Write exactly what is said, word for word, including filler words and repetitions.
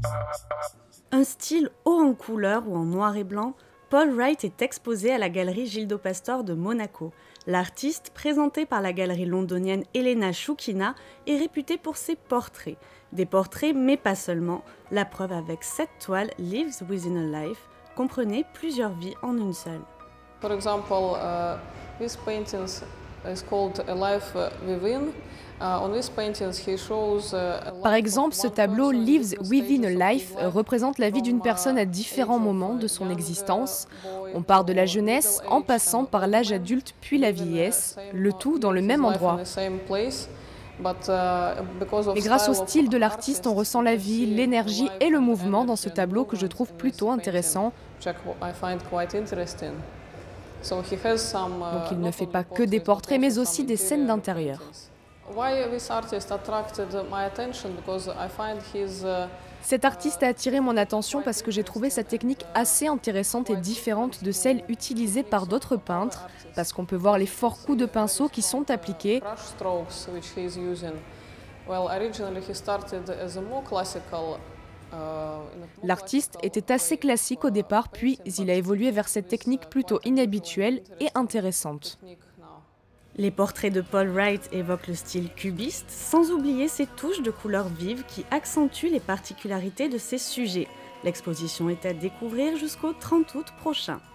Un style haut en couleur ou en noir et blanc, Paul Wright est exposé à la galerie Gildo Pastor de Monaco. L'artiste, présenté par la galerie londonienne Elena Choukina, est réputé pour ses portraits. Des portraits, mais pas seulement. La preuve avec cette toile, Lives Within a Life, comprenait plusieurs vies en une seule. For example, uh, this painting is called A Life Within. Uh, on this paintings he shows, uh, a Par life exemple, of ce one tableau person, Lives different Within a stages of Life his life, représente la vie d'une from, personne à uh, différents age of, moments de uh, son young, existence. boy On part de la to jeunesse middle en age passant and par l'âge woman, adulte puis la living, uh, vieillesse, same, le tout dans le living his même life in endroit. the same place. But, uh, because of Mais grâce au style of style de l'artiste, on artist, ressent you la can vie, see l'énergie life et le and mouvement dans energy ce and tableau que je movement trouve in plutôt this painting, intéressant. which I find quite interesting. So he has some, uh, Donc il ne not fait only pas que des portraits, portraits, but mais also aussi some des scènes interior d'intérieur. paintings. Why this artist attracted my attention? Because I find his, uh, Cet artiste a attiré mon attention parce que j'ai trouvé sa technique assez intéressante et différente de celle utilisée par d'autres peintres, parce qu'on peut voir les forts coups de pinceau qui sont appliqués. brush strokes which he is using. Well, originally he started as a more classical. uh, in a more L'artiste classical était assez way classique of, au uh, départ, puis painting, il a but évolué vers cette with, technique uh, plutôt quite unusual and inhabituelle et interesting intéressante. technique now. Les portraits de Paul Wright évoquent le style cubiste, sans oublier ses touches de couleurs vives qui accentuent les particularités de ses sujets. L'exposition est à découvrir jusqu'au trente août prochain.